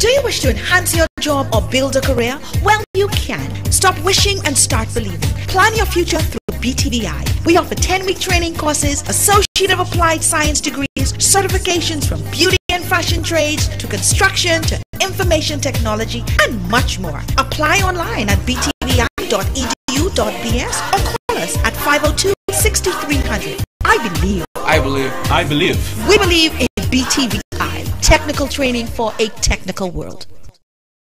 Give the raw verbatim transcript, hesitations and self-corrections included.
Do you wish to enhance your job or build a career? Well, you can. Stop wishing and start believing. Plan your future through B T V I. We offer ten-week training courses, Associate of Applied Science degrees, certifications from beauty and fashion trades to construction to information technology, and much more. Apply online at b t v i dot e d u dot b s or call us at five oh two, six three zero zero. I believe. I believe. I believe. We believe in B T V I, technical training for a technical world.